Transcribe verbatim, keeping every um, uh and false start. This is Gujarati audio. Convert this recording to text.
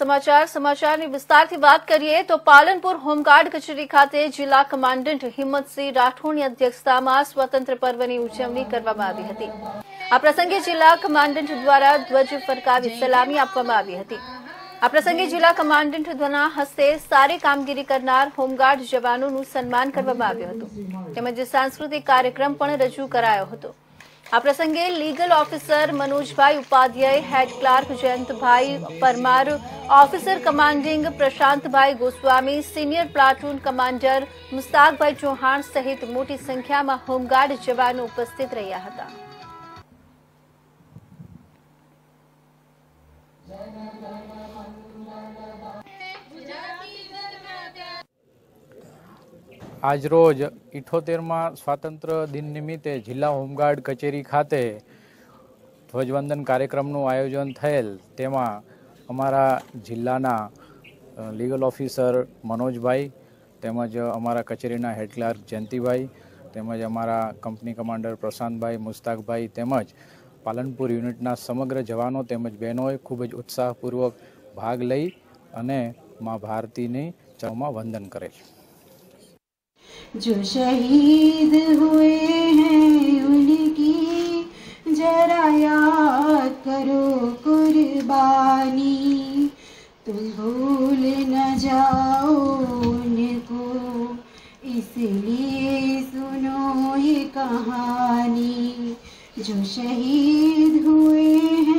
સમાચાર સમાચારની વિસ્તારથી વાત કરીએ તો પાલનપુર હોમગાર્ડ કચેરી ખાતે જિલ્લા કમાન્ડન્ટ હિંમતસિંહ રાઠોડની અધ્યક્ષતામાં સ્વતંત્ર પર્વની ઉજવણી કરવામાં આવી હતી। આ પ્રસંગે જિલ્લા કમાન્ડન્ટ દ્વારા ધ્વજ ફરકાવી સલામી આપવામાં આવી હતી। આ પ્રસંગે જિલ્લા કમાન્ડન્ટ દ્વારા હસ્તે સારી કામગીરી કરનાર હોમગાર્ડ જવાનોનું સન્માન કરવામાં આવ્યું હતું તેમજ સાંસ્કૃતિક કાર્યક્રમ પણ રજૂ કરાયો હતો। આ પ્રસંગે legal officer Manojbhai Upadhyay, head clerk Jayantbhai Parmar, officer commanding Prashantbhai Goswami, senior platoon commander Mustakbhai Chauhan सहित मोटी संख्या में होमगार्ड जवानों उपस्थित रह्या हता। आज रोज इठोतेरमा स्वातंत्र्य दिन निमित्ते जिला होमगार्ड कचेरी खाते ध्वजवंदन कार्यक्रमનું આયોજન થયેલ તેમાં અમારા જિલ્લાના લીગલ ઓફિસર મનોજભાઈ તેમજ અમારા કચેરીના હેડ ક્લાર્ક જયંતિભાઈ તેમજ અમારા કંપની કમાન્ડર પ્રશાંતભાઈ, મુસ્તાકભાઈ તેમજ પાલનપુર યુનિટના સમગ્ર જવાનો તેમજ બહેનોએ ખૂબ જ ઉત્સાહપૂર્વક ભાગ લઈ અને મા ભારતીની ચરણોમાં વંદન કરેલ। जो शहीद हुए हैं उनकी जरा याद करो कुर्बानी, तुम भूल न जाओ उनको इसलिए सुनो ये कहानी। जो शहीद हुए हैं